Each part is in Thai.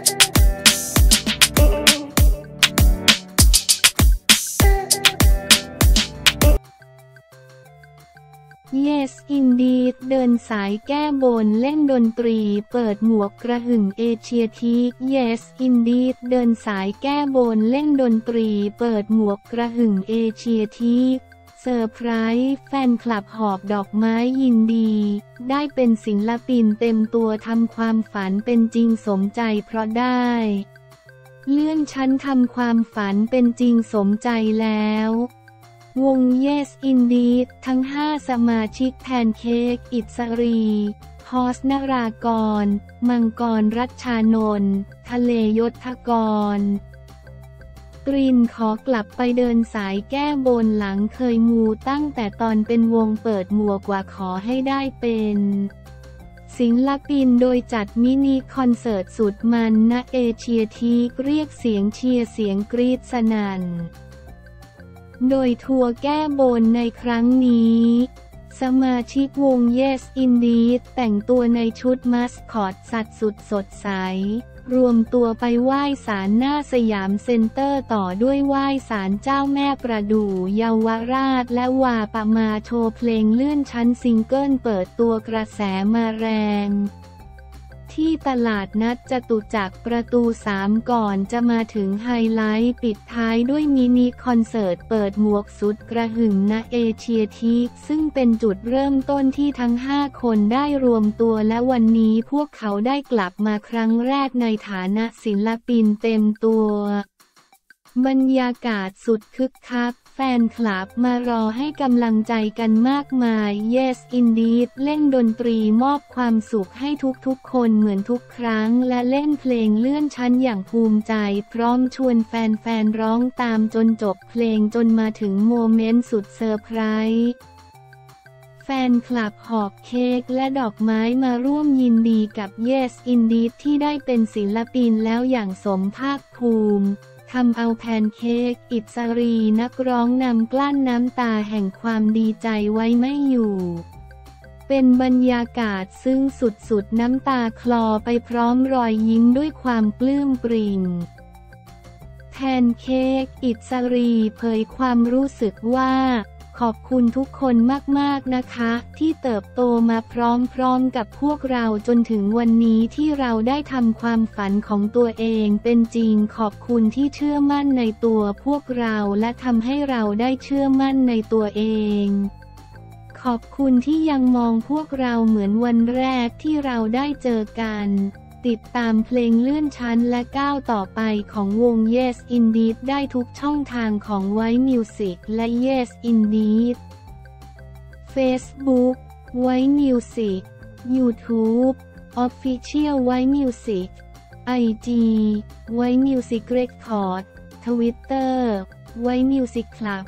Yes Indeed เดินสายแก้บนเล่นดนตรีเปิดหมวกกระหึ่มเอเชียทีค Yes Indeed เดินสายแก้บนเล่นดนตรีเปิดหมวกกระหึ่มเอเชียทีคเซอร์ไพรส์แฟนคลับหอบดอกไม้ยินดีได้เป็นศิลปินเต็มตัวทำความฝันเป็นจริงสมใจเพราะได้เลื่อนชั้นทำความฝันเป็นจริงสมใจแล้ววง Yes Indeed ทั้ง5สมาชิกแพนเค้กอิสรีพอสนรากรมังกรรัชชานนท์ทะเลยศกรกรีนขอกลับไปเดินสายแก้บนหลังเคยมูตั้งแต่ตอนเป็นวงเปิดหมวกว่าขอให้ได้เป็นศิลปินโดยจัดมินิคอนเสิร์ตสุดมันณเอเชียทีคเรียกเสียงเชียร์เสียงกรี๊ดสนั่นโดยทัวร์แก้บนในครั้งนี้สมาชิกวง Yes Indeed แต่งตัวในชุดมัสคอตสัตว์สุดสดใสรวมตัวไปไหว้ศาลหน้าสยามเซ็นเตอร์ต่อด้วยไหว้ศาลเจ้าแม่ประดู่เยาวราชและวาปะมาโชว์เพลงเลื่อนชั้นซิงเกิลเปิดตัวกระแสมาแรงที่ตลาดนัดจตุจักรประตู3ก่อนจะมาถึงไฮไลท์ปิดท้ายด้วยมินิคอนเสิร์ตเปิดหมวกสุดกระหึ่มณเอเชียทีคซึ่งเป็นจุดเริ่มต้นที่ทั้ง5คนได้รวมตัวและวันนี้พวกเขาได้กลับมาครั้งแรกในฐานะศิลปินเต็มตัวบรรยากาศสุดคึกคักแฟนคลับมารอให้กำลังใจกันมากมาย Yes Indeed เล่นดนตรีมอบความสุขให้ทุกๆคนเหมือนทุกครั้งและเล่นเพลงเลื่อนชั้นอย่างภูมิใจพร้อมชวนแฟนๆร้องตามจนจบเพลงจนมาถึงโมเมนต์สุดเซอร์ไพรส์แฟนคลับหอบเค้กและดอกไม้มาร่วมยินดีกับ Yes Indeed ที่ได้เป็นศิลปินแล้วอย่างสมภาคภูมิทำเอาแพนเค้กอิสรีนักร้องนำกลั้นน้ำตาแห่งความดีใจไว้ไม่อยู่เป็นบรรยากาศซึ่งสุดๆน้ำตาคลอไปพร้อมรอยยิ้มด้วยความปลื้มปริ่มแพนเค้กอิสรีเผยความรู้สึกว่าขอบคุณทุกคนมากๆนะคะที่เติบโตมาพร้อมๆกับพวกเราจนถึงวันนี้ที่เราได้ทำความฝันของตัวเองเป็นจริงขอบคุณที่เชื่อมั่นในตัวพวกเราและทำให้เราได้เชื่อมั่นในตัวเองขอบคุณที่ยังมองพวกเราเหมือนวันแรกที่เราได้เจอกันติดตามเพลงเลื่อนชั้นและก้าวต่อไปของวง Yes Indeed ได้ทุกช่องทางของ White Music และ Yes Indeed Facebook White Music YouTube Official White Music IG White Music Record Twitter White Music Club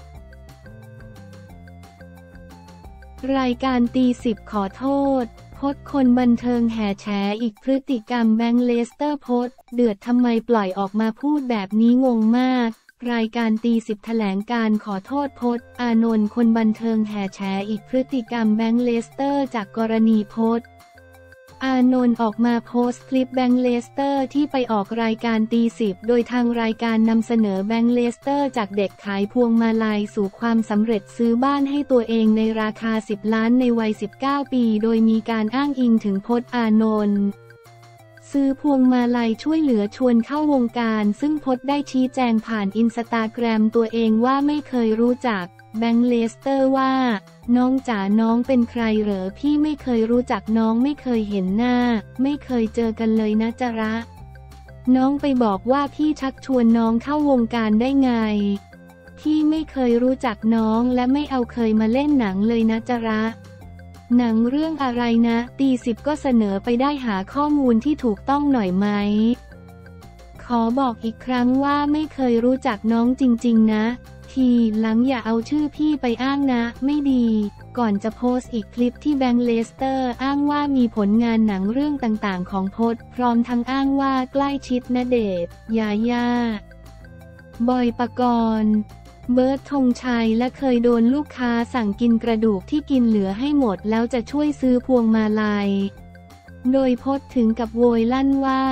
รายการตี10ขอโทษพจน์คนบันเทิงแห่แฉอีกพฤติกรรมแบงค์เลสเตอร์พจน์เดือดทำไมปล่อยออกมาพูดแบบนี้งงมากรายการตี10แถลงการขอโทษพจน์อานนท์คนบันเทิงแห่แฉอีกพฤติกรรมแบงค์เลสเตอร์จากกรณีพจน์อานนท์ออกมาโพสต์คลิปแบงค์เลสเตอร์ที่ไปออกรายการตี10โดยทางรายการนำเสนอแบงค์เลสเตอร์จากเด็กขายพวงมาลัยสู่ความสำเร็จซื้อบ้านให้ตัวเองในราคา10 ล้านในวัย19 ปีโดยมีการอ้างอิงถึงพจน์อานนท์ซื้อพวงมาลัยช่วยเหลือชวนเข้าวงการซึ่งพจน์ได้ชี้แจงผ่านอินสตาแกรมตัวเองว่าไม่เคยรู้จักแบงค์เลสเตอร์ว่าน้องจ๋าน้องเป็นใครเหรอพี่ไม่เคยรู้จักน้องไม่เคยเห็นหน้าไม่เคยเจอกันเลยนะจ๊ะน้องไปบอกว่าพี่ชักชวนน้องเข้าวงการได้ไงพี่ไม่เคยรู้จักน้องและไม่เอาเคยมาเล่นหนังเลยนะจ๊ะหนังเรื่องอะไรนะตี10ก็เสนอไปได้หาข้อมูลที่ถูกต้องหน่อยไหมขอบอกอีกครั้งว่าไม่เคยรู้จักน้องจริงๆนะทีหลังอย่าเอาชื่อพี่ไปอ้างนะไม่ดีก่อนจะโพสต์อีกคลิปที่แบงค์เลสเตอร์อ้างว่ามีผลงานหนังเรื่องต่างๆของพจน์พร้อมทั้งอ้างว่าใกล้ชิดณเดชน์ยาย่าบอยปกรณ์เบิร์ดธงชัยและเคยโดนลูกค้าสั่งกินกระดูกที่กินเหลือให้หมดแล้วจะช่วยซื้อพวงมาลัยโดยพจน์ถึงกับโวยลั่นว่า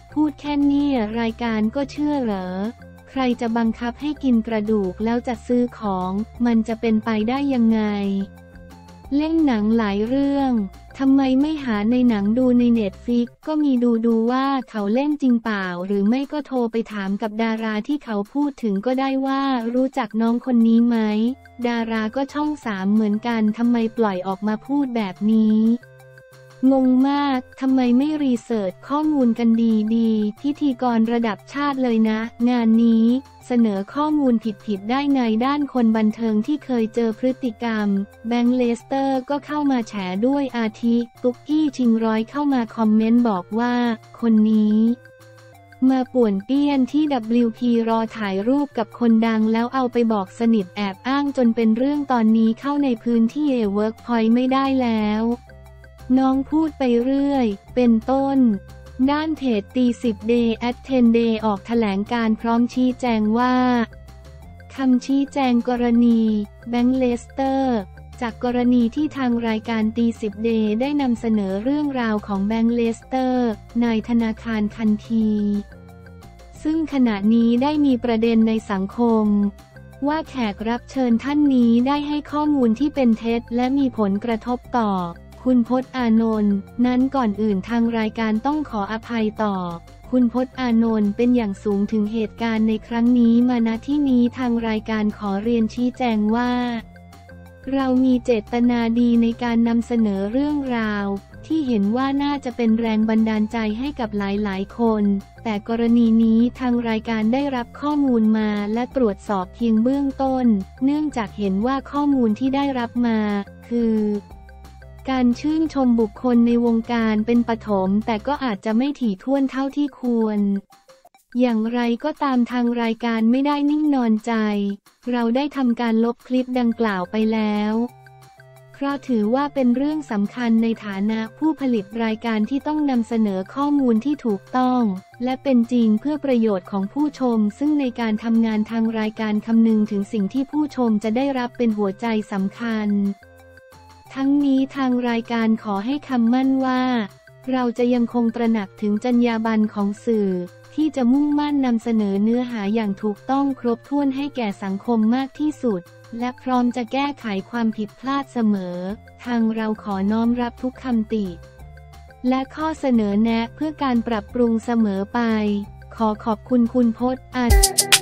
พูดแค่นี้รายการก็เชื่อเหรอใครจะบังคับให้กินกระดูกแล้วจะซื้อของมันจะเป็นไปได้ยังไงเล่นหนังหลายเรื่องทำไมไม่หาในหนังดูในเน็ตฟลิกก็มีดูว่าเขาเล่นจริงเปล่าหรือไม่ก็โทรไปถามกับดาราที่เขาพูดถึงก็ได้ว่ารู้จักน้องคนนี้ไหมดาราก็ช่อง3เหมือนกันทำไมปล่อยออกมาพูดแบบนี้งงมากทำไมไม่รีเสิร์ชข้อมูลกันดีพิธีกรระดับชาติเลยนะงานนี้เสนอข้อมูลผิดได้ไงด้านคนบันเทิงที่เคยเจอพฤติกรรมแบงค์เลสเตอร์ก็เข้ามาแฉด้วยอาทิตุ๊กกี้ชิงร้อยเข้ามาคอมเมนต์บอกว่าคนนี้มาป่วนเปี้ยนที่ WP รอถ่ายรูปกับคนดังแล้วเอาไปบอกสนิทแอบอ้างจนเป็นเรื่องตอนนี้เข้าในพื้นที่เวิร์กพอยต์ไม่ได้แล้วน้องพูดไปเรื่อยเป็นต้นด้านเพจตี10 Day at 10 Day ออกแถลงการพร้อมชี้แจงว่าคำชี้แจงกรณีแบงค์เลสเตอร์จากกรณีที่ทางรายการตี10 Day ได้นำเสนอเรื่องราวของแบงค์เลสเตอร์นายธนาคารทันทีซึ่งขณะนี้ได้มีประเด็นในสังคมว่าแขกรับเชิญท่านนี้ได้ให้ข้อมูลที่เป็นเท็จและมีผลกระทบต่อคุณพจน์อานนท์นั้นก่อนอื่นทางรายการต้องขออภัยต่อคุณพจน์อานนท์เป็นอย่างสูงถึงเหตุการณ์ในครั้งนี้มาณที่นี้ทางรายการขอเรียนชี้แจงว่าเรามีเจตนาดีในการนำเสนอเรื่องราวที่เห็นว่าน่าจะเป็นแรงบันดาลใจให้กับหลายคนแต่กรณีนี้ทางรายการได้รับข้อมูลมาและตรวจสอบเพียงเบื้องต้นเนื่องจากเห็นว่าข้อมูลที่ได้รับมาคือการชื่นชมบุคคลในวงการเป็นปฐมแต่ก็อาจจะไม่ถี่ถ้วนเท่าที่ควรอย่างไรก็ตามทางรายการไม่ได้นิ่งนอนใจเราได้ทำการลบคลิปดังกล่าวไปแล้วเพราะถือว่าเป็นเรื่องสำคัญในฐานะผู้ผลิตรายการที่ต้องนำเสนอข้อมูลที่ถูกต้องและเป็นจริงเพื่อประโยชน์ของผู้ชมซึ่งในการทำงานทางรายการคำนึงถึงสิ่งที่ผู้ชมจะได้รับเป็นหัวใจสำคัญทั้งนี้ทางรายการขอให้คำมั่นว่าเราจะยังคงตระหนักถึงจรรยาบรรณของสื่อที่จะมุ่งมั่นนำเสนอเนื้อหาอย่างถูกต้องครบถ้วนให้แก่สังคมมากที่สุดและพร้อมจะแก้ไขความผิดพลาดเสมอทางเราขอน้อมรับทุกคำติและข้อเสนอแนะเพื่อการปรับปรุงเสมอไปขอขอบคุณคุณพจน์